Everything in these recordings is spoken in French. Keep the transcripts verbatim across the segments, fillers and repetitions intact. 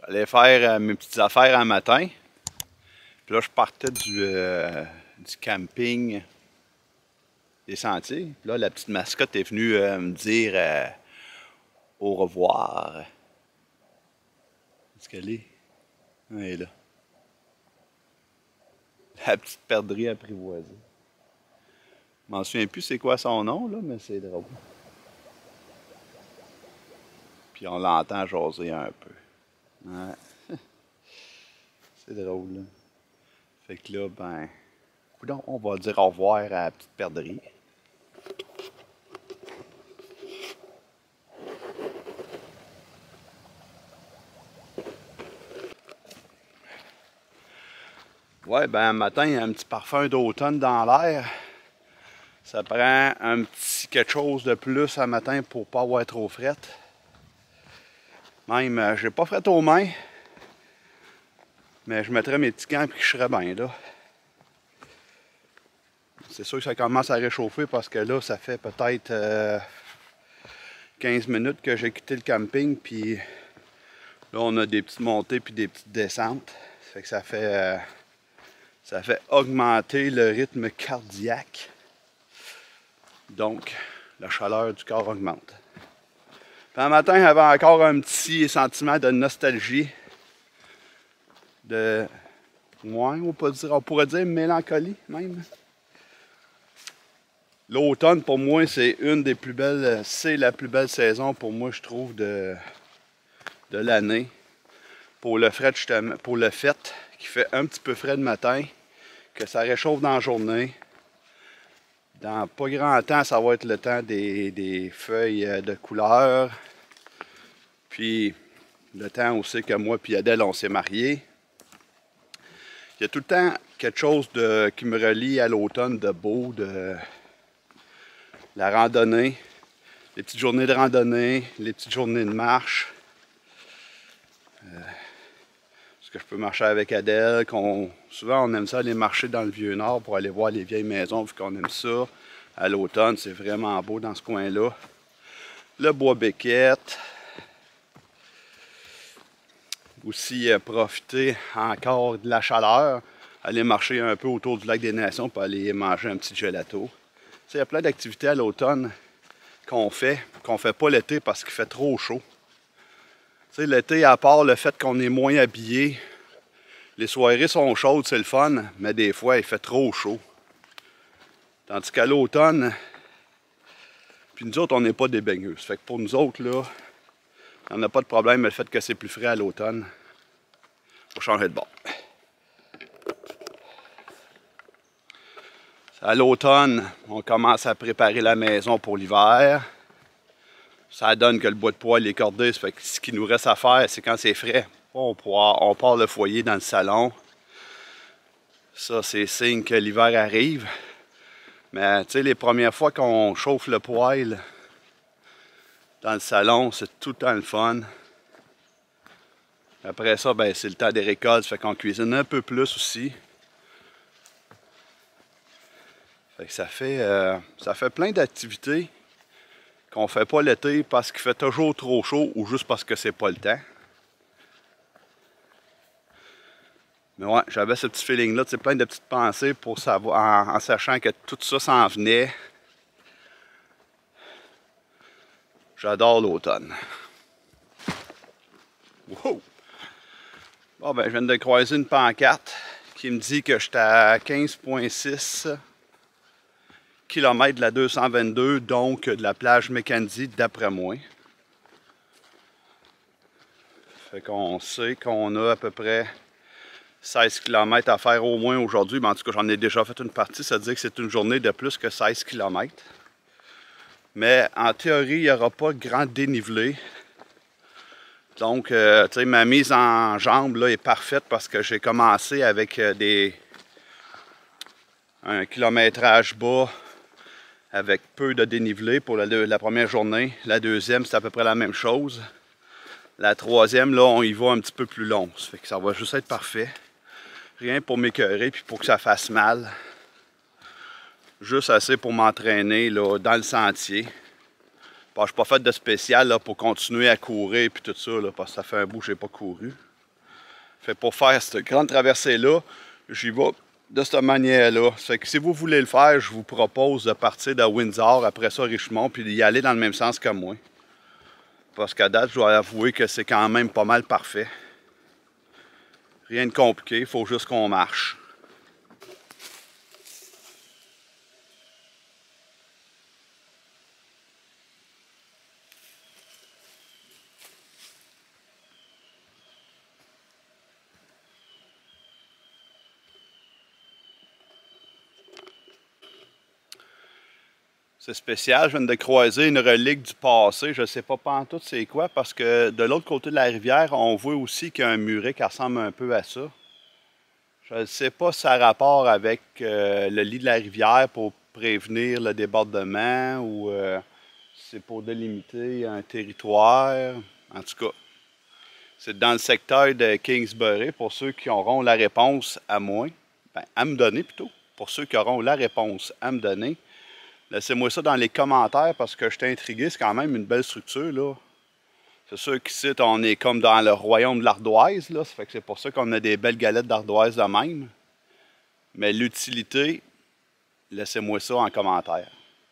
J'allais faire euh, mes petites affaires un matin. Puis là, je partais du, euh, du camping des Sentiers. Puis là, la petite mascotte est venue euh, me dire euh, au revoir. Est-ce qu'elle est? Elle est là. La petite perdrix apprivoisée. Je m'en souviens plus c'est quoi son nom, là, mais c'est drôle. Puis on l'entend jaser un peu. Ouais. C'est drôle, là. Fait que là, ben... Coudonc, on va dire au revoir à la petite perdrix. Ouais, ben, un matin, il y a un petit parfum d'automne dans l'air. Ça prend un petit quelque chose de plus un matin pour pas avoir trop fret. Même, euh, j'ai pas fret aux mains. Mais je mettrais mes petits gants et je serais bien, là. C'est sûr que ça commence à réchauffer parce que là, ça fait peut-être euh, quinze minutes que j'ai quitté le camping. Puis là, on a des petites montées puis des petites descentes. Ça fait que ça fait... Euh, Ça fait augmenter le rythme cardiaque. Donc, la chaleur du corps augmente. Puis un matin, j'avais encore un petit sentiment de nostalgie. De... Ouais, on peut dire, on pourrait dire mélancolie même. L'automne, pour moi, c'est une des plus belles... C'est la plus belle saison, pour moi, je trouve, de, de l'année. Pour le fret, justement, pour le fait qu'il fait un petit peu frais le matin, que ça réchauffe dans la journée. Dans pas grand temps, ça va être le temps des, des feuilles de couleur. Puis le temps aussi que moi et Adèle, on s'est mariés. Il y a tout le temps quelque chose de, qui me relie à l'automne de beau, de la randonnée, les petites journées de randonnée, les petites journées de marche. Euh, que je peux marcher avec Adèle, qu'on, souvent on aime ça aller marcher dans le Vieux-Nord pour aller voir les vieilles maisons, vu qu'on aime ça. À l'automne, c'est vraiment beau dans ce coin-là. Le Bois-Béquette. Aussi euh, profiter encore de la chaleur, aller marcher un peu autour du lac des Nations pour aller manger un petit gelato. Il y a plein d'activités à l'automne qu'on fait, qu'on fait pas l'été parce qu'il fait trop chaud. Tu sais, l'été, à part le fait qu'on est moins habillé, les soirées sont chaudes, c'est le fun, mais des fois, il fait trop chaud. Tandis qu'à l'automne, puis nous autres, on n'est pas des baigneuses. Fait que pour nous autres, là, on n'a pas de problème avec le fait que c'est plus frais à l'automne. Faut changer de bord. À l'automne, on commence à préparer la maison pour l'hiver. Ça donne que le bois de poêle est cordé, ça fait que ce qu'il nous reste à faire, c'est quand c'est frais, on, pourra, on part le foyer dans le salon. Ça, c'est signe que l'hiver arrive. Mais tu sais, les premières fois qu'on chauffe le poêle dans le salon, c'est tout le temps le fun. Après ça, ben, c'est le temps des récoltes, ça fait qu'on cuisine un peu plus aussi. Fait que ça fait, euh, ça fait plein d'activités qu'on fait pas l'été parce qu'il fait toujours trop chaud ou juste parce que c'est pas le temps. Mais ouais, j'avais ce petit feeling-là, c'est plein de petites pensées pour savoir, en, en sachant que tout ça s'en venait. J'adore l'automne. Wow! Bon, ben, je viens de croiser une pancarte qui me dit que j'étais à quinze virgule six kilomètres de la deux cent vingt-deux, donc de la plage Mackenzie, d'après moi. Fait qu'on sait qu'on a à peu près seize kilomètres à faire au moins aujourd'hui. Mais en tout cas, j'en ai déjà fait une partie, ça veut dire que c'est une journée de plus que seize kilomètres. Mais en théorie, il n'y aura pas grand dénivelé. Donc, euh, tu sais, ma mise en jambe là, est parfaite parce que j'ai commencé avec des un kilométrage bas avec peu de dénivelé pour la, la première journée. La deuxième, c'est à peu près la même chose. La troisième, là, on y va un petit peu plus long. Ça fait que ça va juste être parfait. Rien pour m'écœurer puis pour que ça fasse mal. Juste assez pour m'entraîner là, dans le sentier. Bon, je n'ai pas fait de spécial là, pour continuer à courir et tout ça, là, parce que ça fait un bout que je n'ai pas couru. Fait pour faire cette grande traversée-là, j'y vais de cette manière-là. Fait que si vous voulez le faire, je vous propose de partir de Windsor, après ça Richmond, puis d'y aller dans le même sens que moi. Parce qu'à date, je dois avouer que c'est quand même pas mal parfait. Rien de compliqué, il faut juste qu'on marche. C'est spécial, je viens de croiser une relique du passé. Je ne sais pas pantoute c'est quoi, parce que de l'autre côté de la rivière, on voit aussi qu'il y a un muret qui ressemble un peu à ça. Je ne sais pas si ça a rapport avec euh, le lit de la rivière pour prévenir le débordement ou euh, c'est pour délimiter un territoire. En tout cas, c'est dans le secteur de Kingsbury, pour ceux qui auront la réponse à moi, ben, à me donner plutôt, pour ceux qui auront la réponse à me donner. Laissez-moi ça dans les commentaires parce que je suis intrigué. C'est quand même une belle structure, là. C'est sûr qu'ici, on est comme dans le royaume de l'ardoise, là. Ça fait que c'est pour ça qu'on a des belles galettes d'ardoise de même. Mais l'utilité, laissez-moi ça en commentaire.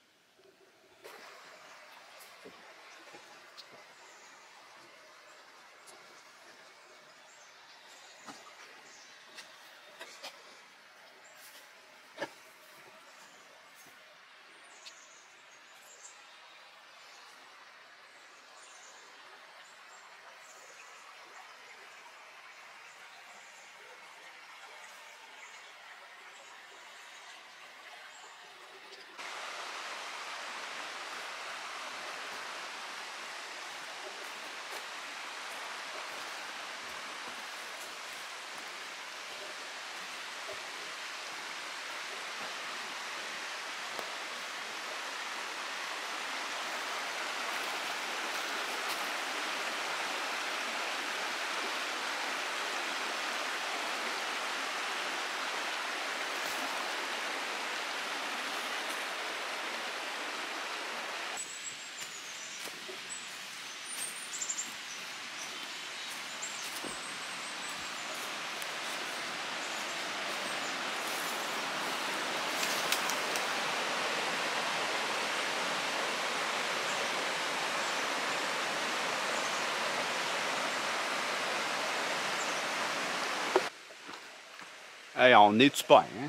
Hey, on est-tu pas, hein?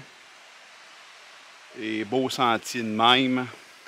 Et beaux sentiers de même.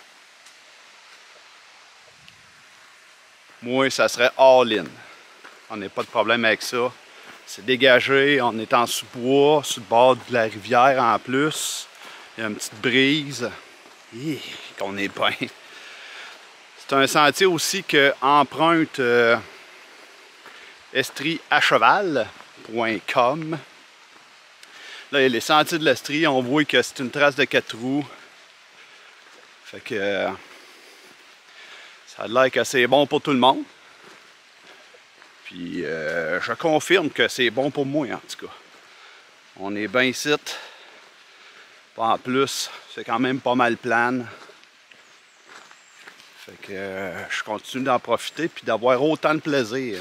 Moi, ça serait all-in. On n'a pas de problème avec ça. C'est dégagé, on est en sous-bois, sur le bord de la rivière en plus. Il y a une petite brise. Hi, qu'on est bien. C'est un sentier aussi que emprunte euh, estrie à cheval point com. Là, il y a les sentiers de l'Estrie, on voit que c'est une trace de quatre roues. Fait que euh, ça a l'air que c'est bon pour tout le monde. Puis euh, je confirme que c'est bon pour moi en tout cas. On est bien ici. En plus, c'est quand même pas mal plane. Fait que euh, je continue d'en profiter puis d'avoir autant de plaisir.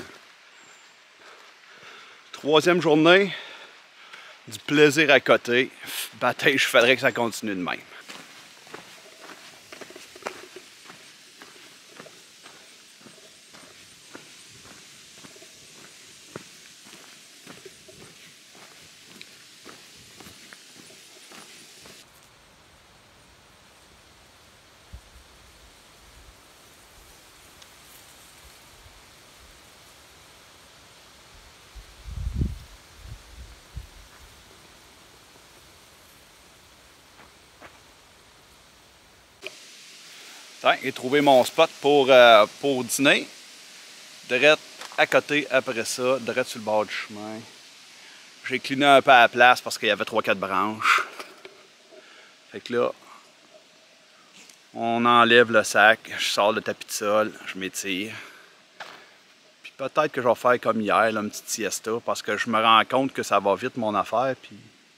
Troisième journée. Du plaisir à côté. Bataille, je faudrait que ça continue de même. J'ai trouvé mon spot pour, euh, pour dîner. Direct à côté après ça, direct sur le bord du chemin. J'ai cliné un peu à la place parce qu'il y avait trois quatre branches. Fait que là, on enlève le sac, je sors le tapis de sol, je m'étire. Puis peut-être que je vais faire comme hier, là, une petite siesta, parce que je me rends compte que ça va vite mon affaire. Puis,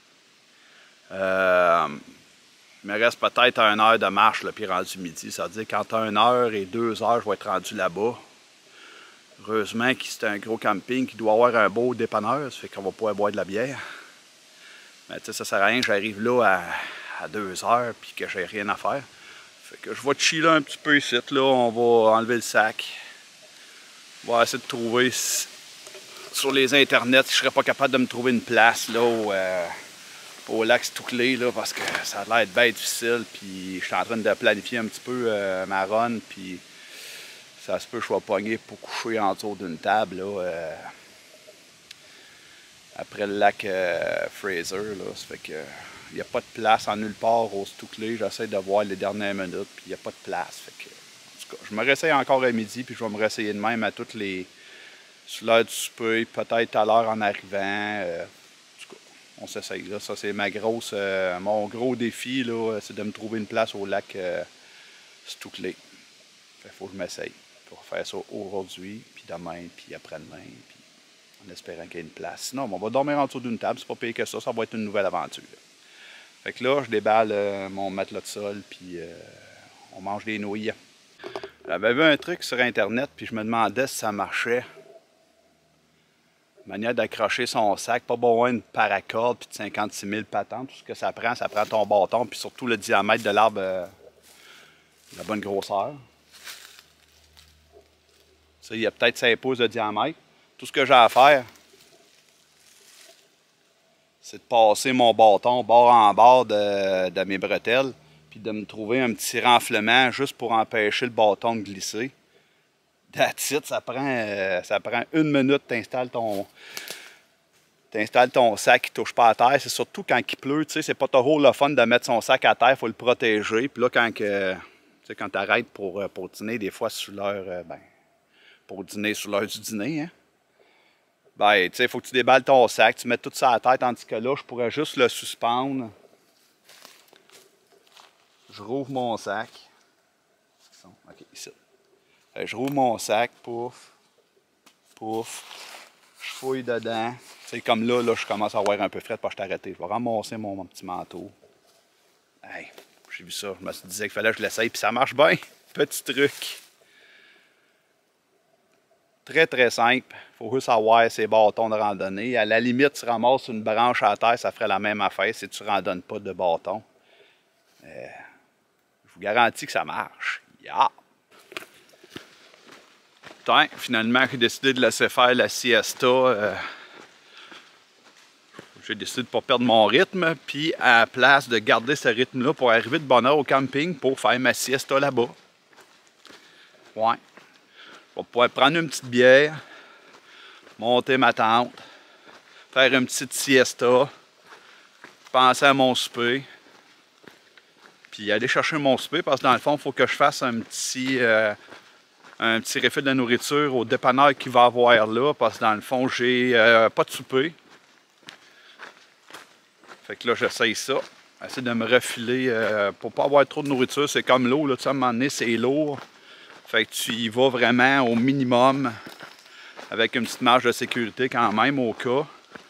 euh, il me reste peut-être une heure de marche, là, puis rendu midi. Ça veut dire qu'entre une heure et deux heures, je vais être rendu là-bas. Heureusement que c'est un gros camping qui doit avoir un beau dépanneur, ça fait qu'on va pouvoir boire de la bière. Mais tu sais, ça sert à rien que j'arrive là à, à deux heures puis que j'ai rien à faire. Fait que je vais chiller un petit peu ici, là, on va enlever le sac. On va essayer de trouver sur les internets, je serais pas capable de me trouver une place là au, euh, au lac Stouclé là, parce que ça a l'air d'être bien difficile. Puis je suis en train de planifier un petit peu euh, ma run, puis ça se peut que je sois pogné pour coucher en dessous d'une table là, euh, après le lac euh, Fraser. Là. Ça fait que il n'y a pas de place en nulle part au Stouclé. J'essaie de voir les dernières minutes, puis il n'y a pas de place. Fait que, en tout cas, je me réessaye encore à midi, puis je vais me réessayer de même à toutes les. Sur l'heure du souper, peut-être à l'heure en arrivant. Euh, en tout cas, on s'essaye. Là. Ça, c'est ma grosse, euh, mon gros défi, là, c'est de me trouver une place au lac euh, Stouclé. Il faut que je m'essaye pour faire ça aujourd'hui, puis demain, puis après-demain, puis en espérant qu'il y ait une place. Sinon, on va dormir en dessous d'une table, c'est pas pire que ça, ça va être une nouvelle aventure. Fait que là, je déballe euh, mon matelas de sol, puis euh, on mange des nouilles. J'avais vu un truc sur Internet, puis je me demandais si ça marchait. Manière d'accrocher son sac, pas besoin de paracorde, puis de cinquante-six mille patentes. Tout ce que ça prend, ça prend ton bâton, puis surtout le diamètre de l'arbre, euh, la bonne grosseur. Ça, il y a peut-être cinq pouces de diamètre. Tout ce que j'ai à faire, c'est de passer mon bâton bord en bord de, de mes bretelles, puis de me trouver un petit renflement juste pour empêcher le bâton de glisser. That's it, ça prend, euh, ça prend une minute, t'installes ton, t'installes ton sac qui ne touche pas à terre. C'est surtout quand il pleut, tu sais, c'est pas toujours le fun de mettre son sac à terre, il faut le protéger. Puis là, quand, que, tu sais, quand tu arrêtes pour, pour dîner, des fois, sur l'heure, euh, ben, pour dîner sur l'heure du dîner, hein, ben, tu sais, il faut que tu déballes ton sac, tu mets tout ça à terre, tandis que là, je pourrais juste le suspendre. Je rouvre mon sac. OK, ici. Je rouvre mon sac, pouf, pouf, je fouille dedans. C'est comme là, là, je commence à avoir un peu frais parce que je suis arrêté. Je vais ramasser mon, mon petit manteau. Hey, j'ai vu ça, je me suis dit qu'il fallait que je l'essaye, puis ça marche bien. Petit truc. Très, très simple. Il faut juste avoir ces bâtons de randonnée. À la limite, tu ramasses une branche à terre, ça ferait la même affaire si tu ne randonnes pas de bâton. Euh, je vous garantis que ça marche. Yeah! Finalement, j'ai décidé de laisser faire la siesta. Euh, j'ai décidé de ne pas perdre mon rythme, puis à la place de garder ce rythme-là pour arriver de bonne heure au camping pour faire ma siesta là-bas. Ouais. Je vais pouvoir prendre une petite bière, monter ma tente, faire une petite siesta, penser à mon souper, puis aller chercher mon souper parce que dans le fond, il faut que je fasse un petit... Euh, un petit refill de nourriture au dépanneur qu'il va avoir là, parce que dans le fond, j'ai euh, pas de souper. Fait que là, j'essaye ça. Essayer de me refiler euh, pour pas avoir trop de nourriture. C'est comme l'eau, là, tu sais, à un moment donné, c'est lourd. Fait que tu y vas vraiment au minimum, avec une petite marge de sécurité quand même, au cas.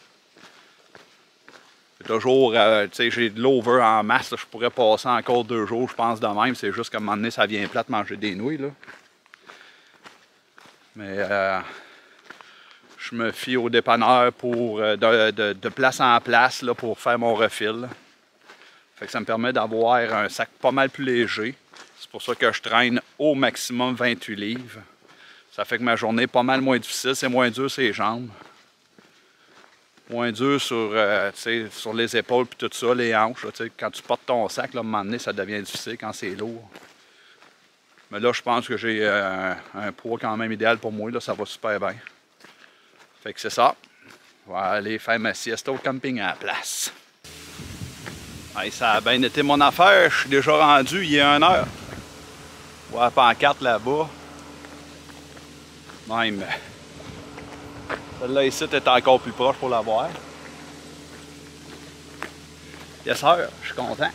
C'est toujours, euh, tu sais, j'ai de l'over en masse, là, je pourrais passer encore deux jours, je pense, de même. C'est juste qu'à un moment donné, ça vient plate manger des nouilles, là. Mais euh, je me fie au dépanneur pour, euh, de, de, de place en place là, pour faire mon refill. Fait que ça me permet d'avoir un sac pas mal plus léger. C'est pour ça que je traîne au maximum vingt-huit livres. Ça fait que ma journée est pas mal moins difficile. C'est moins dur sur les jambes. Moins dur sur, euh, sur les épaules et tout ça, les hanches. Là, quand tu portes ton sac, là, à un moment donné, ça devient difficile quand c'est lourd. Mais là, je pense que j'ai euh, un poids quand même idéal pour moi. Là, ça va super bien. Fait que c'est ça. Je vais aller faire ma siesta au camping à la place. Hey, ça a bien été mon affaire. Je suis déjà rendu il y a une heure. Je vois la pancarte là-bas. Même. Celle-là ici est encore plus proche pour la voir. Yes sir, je suis content.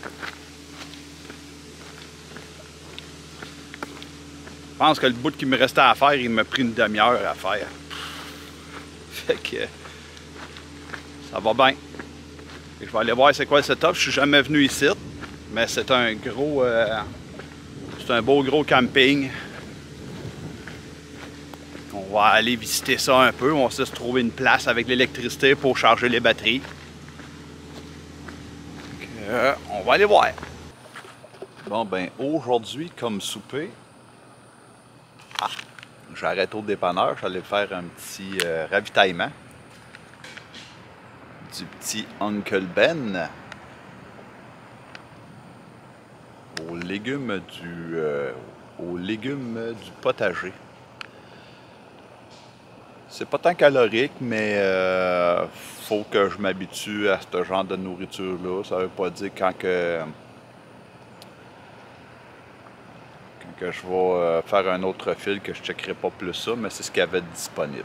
Je pense que le bout qui me restait à faire, il m'a pris une demi-heure à faire. Fait que ça va bien. Et je vais aller voir c'est quoi le setup. Je suis jamais venu ici, mais c'est un gros, euh, c'est un beau gros camping. On On va aller visiter ça un peu. On va se trouver une place avec l'électricité pour charger les batteries. Donc, euh, on va aller voir. Bon, ben aujourd'hui, comme souper, ah, j'ai arrêté au dépanneur. J'allais faire un petit euh, ravitaillement du petit Uncle Ben aux légumes du, euh, aux légumes du potager. C'est pas tant calorique, mais euh, faut que je m'habitue à ce genre de nourriture-là. Ça veut pas dire quand que, quand que je vais faire un autre fil que je checkerai pas plus ça, mais c'est ce qu'il y avait de disponible.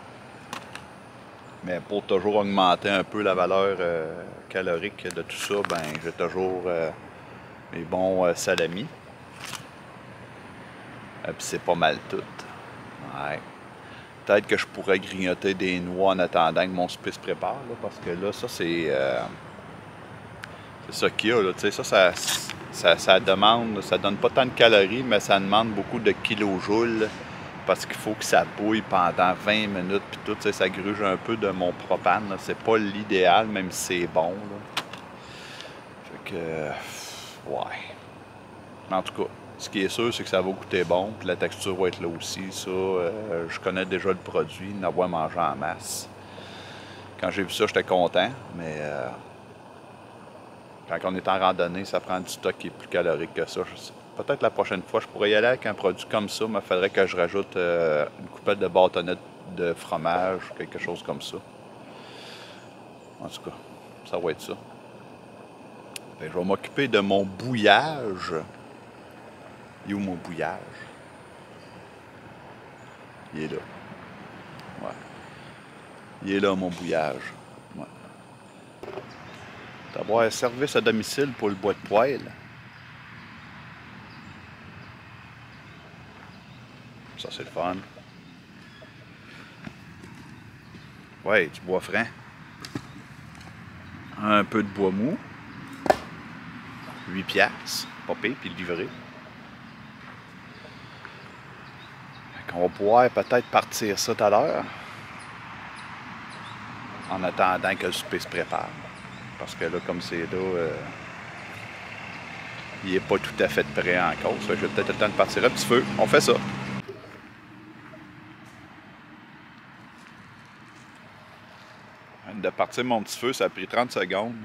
Mais pour toujours augmenter un peu la valeur euh, calorique de tout ça, ben j'ai toujours euh, mes bons euh, salamis. Et puis c'est pas mal tout. Ouais. Peut-être que je pourrais grignoter des noix en attendant que mon souper se prépare, là, parce que là, ça, c'est euh, c'est ça qu'il y a, là, ça, ça, ça, ça demande, ça donne pas tant de calories, mais ça demande beaucoup de kilojoules, parce qu'il faut que ça bouille pendant vingt minutes, puis tout, ça gruge un peu de mon propane, c'est pas l'idéal, même si c'est bon, là. Fait que, ouais. Mais en tout cas, ce qui est sûr, c'est que ça va goûter bon, puis la texture va être là aussi. Ça, euh, je connais déjà le produit, en avoir mangé en masse. Quand j'ai vu ça, j'étais content, mais euh, quand on est en randonnée, ça prend du stock qui est plus calorique que ça. Peut-être la prochaine fois, je pourrais y aller avec un produit comme ça, mais il faudrait que je rajoute euh, une coupelle de bâtonnette de fromage, quelque chose comme ça. En tout cas, ça va être ça. Fait que je vais m'occuper de mon bouillage. Il est où mon bouillage? Il est là. Ouais. Il est là, mon bouillage. Ouais. D'avoir un service à domicile pour le bois de poêle. Ça, c'est le fun. Ouais, du bois franc. Un peu de bois mou. huit piastres. Pas pire, puis livré. On va pouvoir peut-être partir ça tout à l'heure, en attendant que le souper se prépare. Parce que là, comme c'est là, euh, il n'est pas tout à fait prêt encore. Ça, j'ai peut-être le temps de partir un petit feu. On fait ça. De partir mon petit feu, ça a pris trente secondes.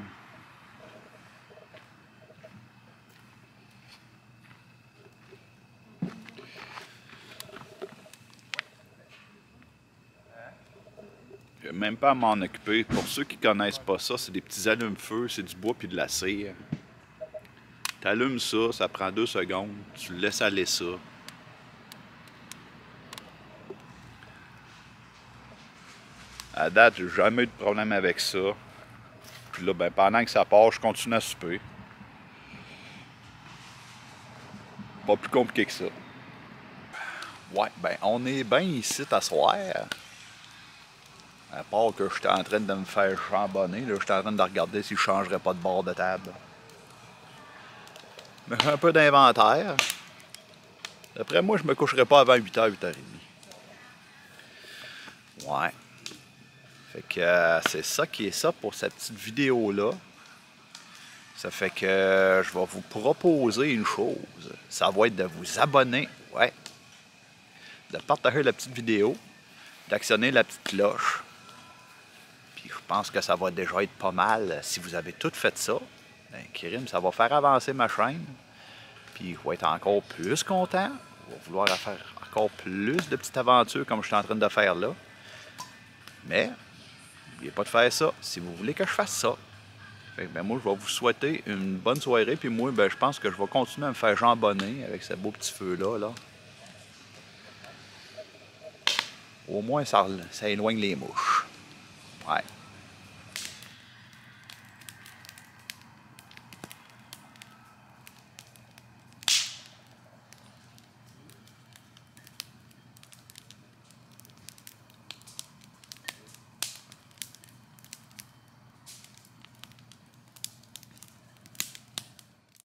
Même pas à m'en occuper. Pour ceux qui connaissent pas ça, c'est des petits allumes-feu, c'est du bois puis de la cire. Tu allumes ça, ça prend deux secondes, tu laisses aller ça. À date, j'ai jamais eu de problème avec ça. Puis là, ben, pendant que ça part, je continue à souper. Pas plus compliqué que ça. Ouais, ben on est bien ici à soir. À part que j'étais en train de me faire chambonner, là, j'étais en train de regarder si je changerais pas de bord de table. Mais j'ai un peu d'inventaire. D'après moi, je me coucherai pas avant huit heures, huit heures trente. Ouais. Fait que euh, c'est ça qui est ça pour cette petite vidéo-là. Ça fait que euh, je vais vous proposer une chose. Ça va être de vous abonner, ouais. De partager la petite vidéo, d'actionner la petite cloche. Je pense que ça va déjà être pas mal. Si vous avez tout fait ça, ben, Kirim, ça va faire avancer ma chaîne. Puis je vais être encore plus content. Je vais vouloir faire encore plus de petites aventures comme je suis en train de faire là. Mais, n'oubliez pas de faire ça si vous voulez que je fasse ça. Fait que, ben, moi, je vais vous souhaiter une bonne soirée. Puis moi, ben, je pense que je vais continuer à me faire jambonner avec ce beau petit feu-là. Là. Au moins, ça, ça éloigne les mouches. Ouais.